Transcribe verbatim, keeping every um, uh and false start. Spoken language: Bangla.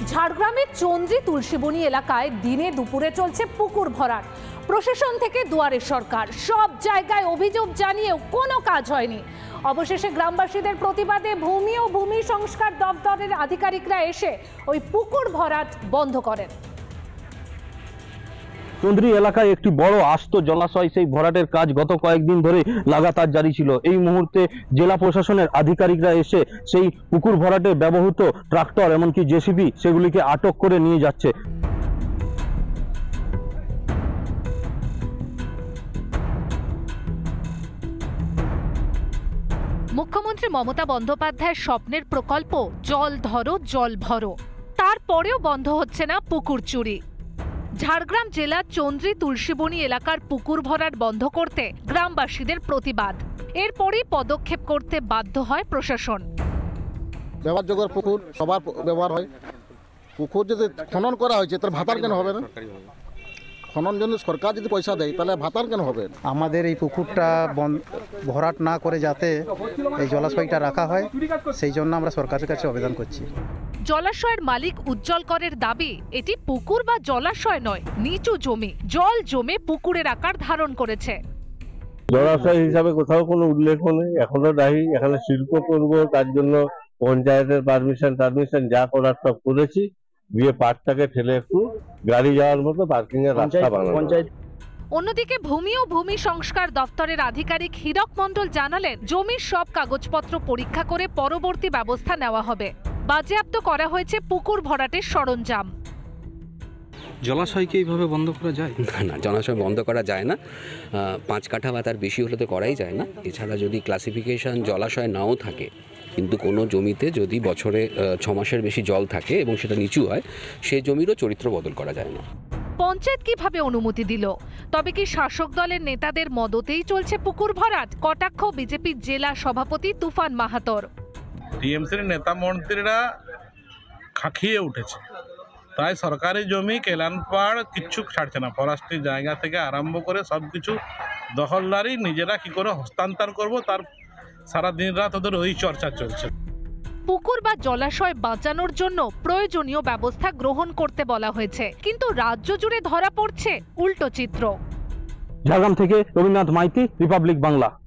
ঝাড়গ্রামের চন্দ্রী তুলসীবনী এলাকায় দিনে দুপুরে চলছে পুকুর ভরাট। প্রশাসন থেকে দুয়ারে সরকার, সব জায়গায় অভিযোগ জানিয়েও কোনো কাজ হয়নি। অবশেষে গ্রামবাসীদের প্রতিবাদে ভূমি ও ভূমি সংস্কার দপ্তরের আধিকারিকরা এসে ওই পুকুর ভরাট বন্ধ করেন। চন্দ্রী এলাকায় একটি বড় আস্ত জলাশয়, সেই ভরাটের কাজ গত কয়েকদিন ধরে লাগাতার জারি ছিল। এই মুহূর্তে জেলা প্রশাসনের আধিকারিকরা এসে সেই পুকুর ভরাটে ব্যবহৃত ট্রাক্টর এমনকি জেসিবি সেগুলিকে আটক করে নিয়ে যাচ্ছে। মুখ্যমন্ত্রী মমতা বন্দ্যোপাধ্যায়ের স্বপ্নের প্রকল্প জল ধরো জল ভরো, তারপরেও বন্ধ হচ্ছে না পুকুর চুরি। ঝাড়গ্রাম জেলার চন্দ্রী তুলসীবনী এলাকার পুকুর ভরাট বন্ধ করতে গ্রামবাসীদের প্রতিবাদ। এরপরই পদক্ষেপ করতে বাধ্য হয় প্রশাসন। ব্যবহারযোগ্য পুকুর সবার ব্যবহার হয়। পুকুর যদি খনন করা হয়েছে তাহলে ভাতার কেন হবে না? খনন জন্য সরকার যদি পয়সা দেয় তাহলে ভাতার কেন হবে? আমাদের এই পুকুরটা ভরাট না করে যাতে এই জলাশয়টা রাখা হয়, সেই জন্য আমরা সরকারের কাছে আবেদন করছি। জলাশয়ের মালিক উজ্জ্বল করের দাবি, এটি পুকুর বা জলাশয় নয়, নিচু জমি। জল জমে পুকুরের আকার ধারণ করেছে। জলাশয় হিসাবে কোথাও কোনো উল্লেখ নেই, এখনো নাই। এখানে শিল্প করব, তার জন্য পঞ্চায়েতের পারমিশন পারমিশন যা করার সব করেছি, দিয়ে পার্কটাকে ঠেলে একটু গাড়ি যাওয়ার মতো পার্কিং এর রাস্তা বানানো। অন্যদিকে ভূমি ও ভূমি সংস্কার দপ্তরের আধিকারিক হীরক মণ্ডল জানালেন, জমির সব কাগজপত্র পরীক্ষা করে পরবর্তী ব্যবস্থা নেওয়া হবে। বাজেয়াপ্ত করা হয়েছে পুকুর ভরাটের সরঞ্জাম। জলাশয়কে এইভাবে বন্ধ করা যায় না? না, জলাশয় বন্ধ করা যায় না। পাঁচ কাঠা বা তার বেশি হলে তো করাই যায় না। এছাড়া যদি ক্লাসিফিকেশন জলাশয় নাও থাকে, কিন্তু কোনো জমিতে যদি বছরে ছ মাসের বেশি জল থাকে এবং সেটা নিচু হয়, সেই জমিরও চরিত্র বদল করা যায় না। পঞ্চায়েত কিভাবে অনুমতি দিল? তবে কি শাসক দলের নেতাদের মদতেই চলছে পুকুর ভরাট? কটাক্ষ বিজেপির জেলা সভাপতি তুফান মাহাতোর। টিএমসির নেতা মন্ত্রীরা খাখিয়ে উঠেছে, তাই সরকারি জমি কেলানপাড় কিচ্ছু ছাড়ছে না। ফরেস্ট্রি জায়গা থেকে আরম্ভ করে সব কিছু দখলদারি নিজেরা কি করে হস্তান্তর করব, তার সারা দিন রাত ওদের ওই চর্চা চলছে। পুকুর বা জলাশয় বাঁচানোর জন্য প্রয়োজনীয় ব্যবস্থা গ্রহণ করতে বলা হয়েছে, কিন্তু রাজ্য জুড়ে ধরা পড়ছে উল্টো চিত্র। ঝাড়গ্রাম থেকে রবীন্দ্রনাথ মাইতি, রিপাবলিক বাংলা।